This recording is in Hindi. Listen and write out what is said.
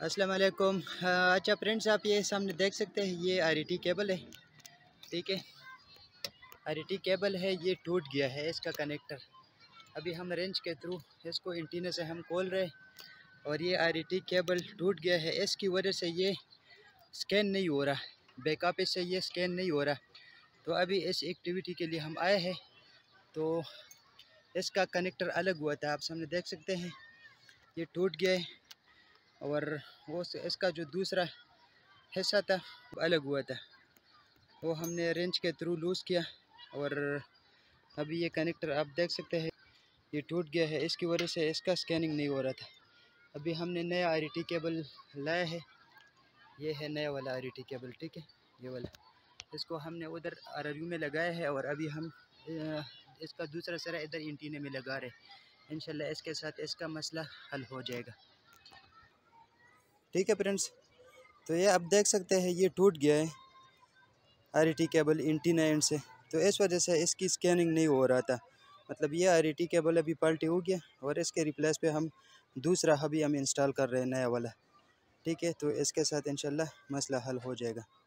अस्सलाम वालेकुम। अच्छा फ्रेंड्स, आप ये सामने देख सकते हैं, ये आरईटी केबल है। ठीक है, आरईटी केबल है, ये टूट गया है इसका कनेक्टर। अभी हम रेंज के थ्रू इसको एंटीना से हम खोल रहे हैं और ये आरईटी केबल टूट गया है। इसकी वजह से ये स्कैन नहीं हो रहा, बैकअप इससे ये स्कैन नहीं हो रहा। तो अभी इस एक्टिविटी के लिए हम आए हैं। तो इसका कनेक्टर अलग हुआ था, आप सामने देख सकते हैं, ये टूट गया है और वो इसका जो दूसरा हिस्सा था वो अलग हुआ था, वो हमने रेंज के थ्रू लूज़ किया और अभी ये कनेक्टर आप देख सकते हैं ये टूट गया है। इसकी वजह से इसका स्कैनिंग नहीं हो रहा था। अभी हमने नया आरईटी केबल लाया है, ये है नया वाला आरईटी केबल। ठीक है, ये वाला, इसको हमने उधर आरयू में लगाया है और अभी हम इसका दूसरा सिरा इधर एंटीने में लगा रहे हैं। इंशाल्लाह इसके साथ इसका मसला हल हो जाएगा। ठीक है फ्रेंड्स, तो ये आप देख सकते हैं ये टूट गया है आरईटी केबल एंटीना एंड से, तो इस वजह से इसकी स्कैनिंग नहीं हो रहा था। मतलब ये आरईटी केबल अभी पल्टी हो गया और इसके रिप्लेस पे हम दूसरा अभी हम इंस्टॉल कर रहे हैं, नया वाला। ठीक है, तो इसके साथ इंशाल्लाह मसला हल हो जाएगा।